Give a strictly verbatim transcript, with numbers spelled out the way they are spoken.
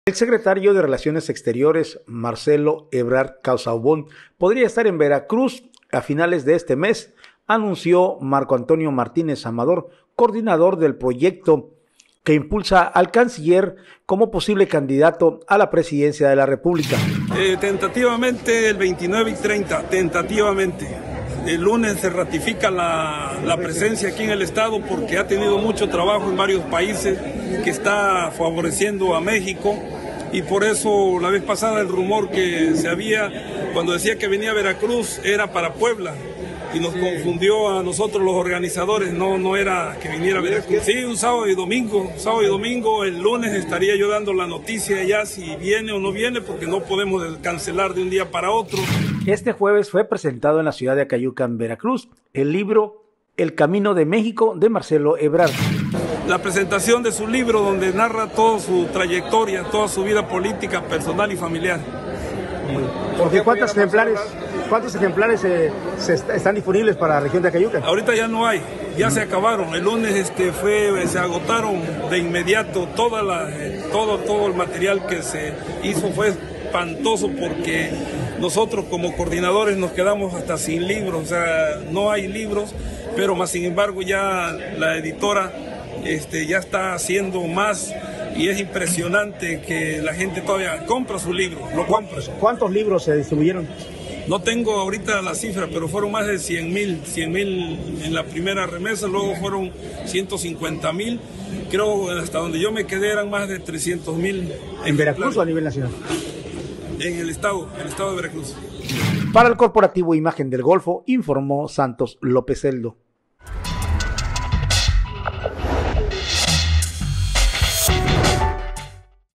El secretario de Relaciones Exteriores, Marcelo Ebrard Casaubon, podría estar en Veracruz a finales de este mes, anunció Marco Antonio Martínez Amador, coordinador del proyecto que impulsa al canciller como posible candidato a la presidencia de la República. Eh, tentativamente el veintinueve y treinta, tentativamente. El lunes se ratifica la, la presencia aquí en el estado porque ha tenido mucho trabajo en varios países que está favoreciendo a México, y por eso la vez pasada el rumor que se había cuando decía que venía a Veracruz era para Puebla y nos confundió a nosotros los organizadores, no, no era que viniera a Veracruz. Sí, un sábado y domingo, sábado y domingo, el lunes estaría yo dando la noticia ya si viene o no viene, porque no podemos cancelar de un día para otro. Este jueves fue presentado en la ciudad de Acayucan, Veracruz, el libro El Camino de México de Marcelo Ebrard. La presentación de su libro donde narra toda su trayectoria, toda su vida política, personal y familiar. Porque ¿cuántos ejemplares, cuántos ejemplares eh, se est están disponibles para la región de Acayucan? Ahorita ya no hay, ya mm. se acabaron. El lunes este fue, se agotaron de inmediato toda la, eh, todo, todo el material que se hizo. Fue espantoso porque nosotros como coordinadores nos quedamos hasta sin libros, o sea, no hay libros, pero más sin embargo ya la editora este, ya está haciendo más. Y es impresionante que la gente todavía compra su libro, lo compra. ¿Cuántos libros se distribuyeron? No tengo ahorita la cifra, pero fueron más de cien mil, cien mil en la primera remesa, luego fueron ciento cincuenta mil, creo hasta donde yo me quedé eran más de trescientos mil. ¿En Veracruz o a nivel nacional? En el estado, en el estado de Veracruz. Para el corporativo Imagen del Golfo, informó Santos López Celdo.